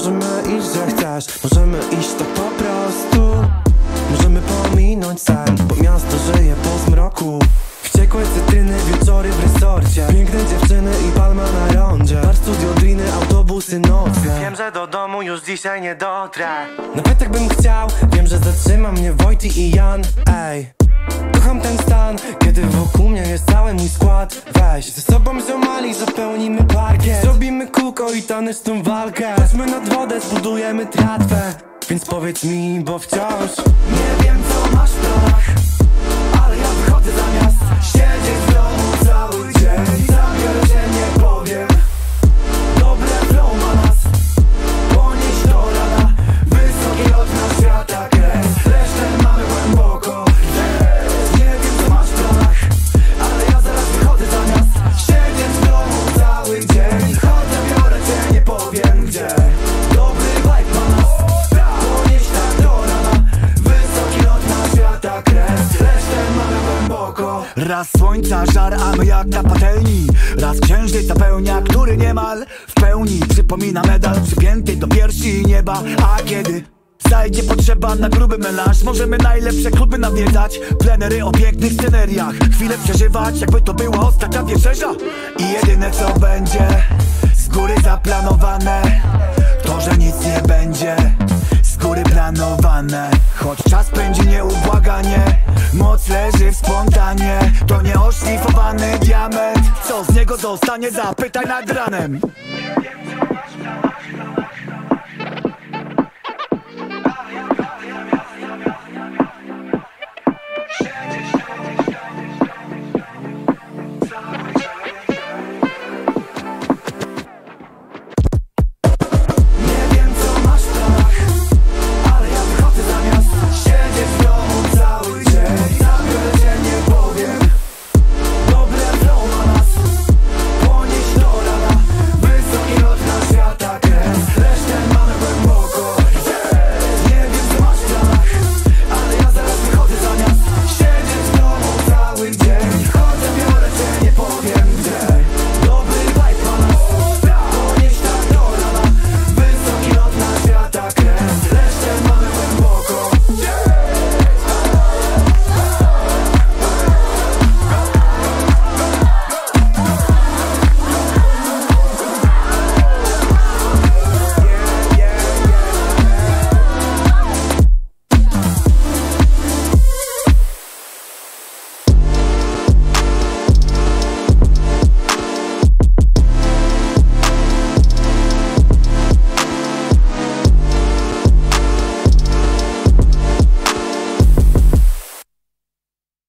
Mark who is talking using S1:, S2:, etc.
S1: możemy iść, że chcesz. Możemy iść tak po prostu. Możemy pominąć sen, bo miasto żyje po zmroku. Wściekłe cytryny, wieczory w resorcie, piękne dziewczyny i palma na rondzie. Bar, studio, driny, autobusy nocne. Wiem, że do domu już dzisiaj nie dotrę. Nawet jakbym chciał, wiem, że zatrzyma mnie Wojty i Jan. Ej, kocham ten stan, kiedy wokół mnie jest cały mój skład. Weź, ze sobą ziomali, zapełnimy parkiet. Zrobimy kółko i taneczną walkę. Chodźmy nad wodę, zbudujemy tratwę. Więc powiedz mi, bo wciąż nie wiem, co masz w planach, ale ja wychodzę zamiast siedzieć w domu cały dzień. Zabiorę się, nie powiem. Dobre flow ma nas, ponieść to rada. Wysoki lot na świata kres, resztę mamy głęboko. Nie wiem, co masz w planach, ale ja zaraz wychodzę zamiast siedzieć w domu cały dzień. Chodzę, biorę cię, nie powiem gdzie. Dobry vibe ma nas, ponieść tak do rana. Wysoki lot na świata kres, resztę mamy głęboko.
S2: Raz słońca żar, a my jak na patelni. Raz księżyc zapełnia, który niemal w pełni przypomina medal przypięty do piersi nieba. A kiedy zajdzie potrzeba na gruby melanż, możemy najlepsze kluby nawiedzać, plenery o pięknych sceneriach, chwilę przeżywać, jakby to była ostatnia wieczerza. I jedyne co będzie z góry zaplanowane, to że nic nie będzie z góry planowane. Choć czas pędzi nieubłaganie, moc leży w spontanie. To nieoszlifowany diament, co z niego zostanie, zapytaj nad ranem.
S3: Nie wiem, co masz w planach,